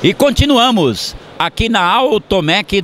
E continuamos aqui na Automec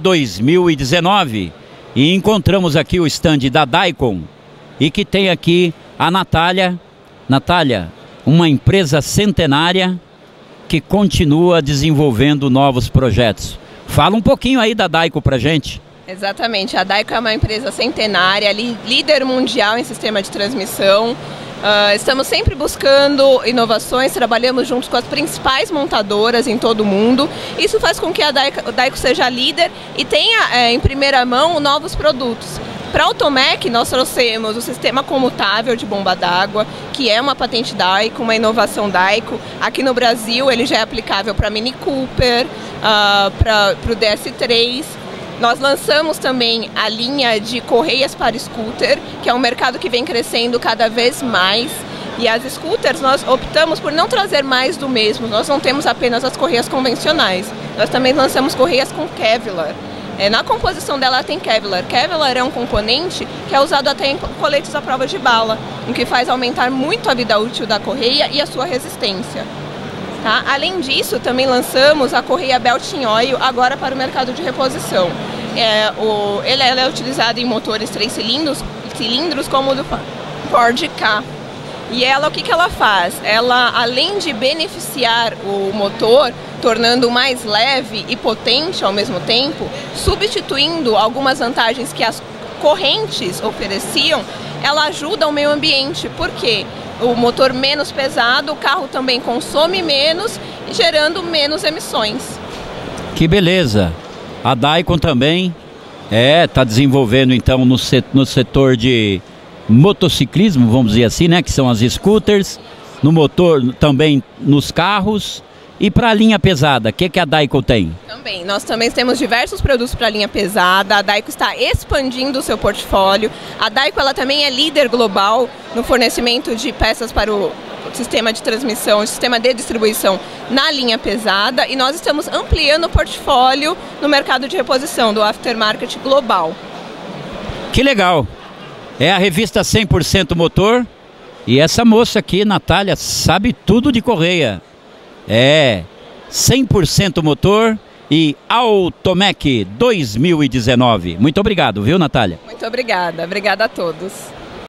2019 e encontramos aqui o stand da Daikin e que tem aqui a Natália. Natália, uma empresa centenária que continua desenvolvendo novos projetos. Fala um pouquinho aí da Daikin pra gente. Exatamente, a Daikin é uma empresa centenária, líder mundial em sistema de transmissão. Estamos sempre buscando inovações, trabalhamos juntos com as principais montadoras em todo o mundo. Isso faz com que a Daikin seja líder e tenha em primeira mão novos produtos. Para a Automec, nós trouxemos o sistema comutável de bomba d'água, que é uma patente Daikin, uma inovação Daikin. Aqui no Brasil ele já é aplicável para Mini Cooper, para o DS3. Nós lançamos também a linha de correias para scooter, que é um mercado que vem crescendo cada vez mais. E as scooters, nós optamos por não trazer mais do mesmo. Nós não temos apenas as correias convencionais. Nós também lançamos correias com Kevlar. Na composição dela tem Kevlar. Kevlar é um componente que é usado até em coletes à prova de bala, o que faz aumentar muito a vida útil da correia e a sua resistência. Tá? Além disso, também lançamos a correia Belt-in-Oil agora para o mercado de reposição. Ela é utilizada em motores 3 cilindros como o do Ford Ka. E ela, o que ela faz? Ela, além de beneficiar o motor, tornando mais leve e potente ao mesmo tempo, substituindo algumas vantagens que as correntes ofereciam, ela ajuda o meio ambiente. Por quê? O motor menos pesado, o carro também consome menos, gerando menos emissões. Que beleza! A Daikin também está desenvolvendo então no setor de motociclismo, vamos dizer assim, né? Que são as scooters, no motor também nos carros. E para a linha pesada, o que a Daikin tem? Também, nós também temos diversos produtos para a linha pesada. A Daikin está expandindo o seu portfólio. A Daikin ela também é líder global no fornecimento de peças para o sistema de transmissão, o sistema de distribuição na linha pesada. E nós estamos ampliando o portfólio no mercado de reposição do aftermarket global. Que legal! É a revista 100% Motor. E essa moça aqui, Natália, sabe tudo de correia. 100% Motor e Automec 2019. Muito obrigado, viu, Natália? Muito obrigada. Obrigada a todos.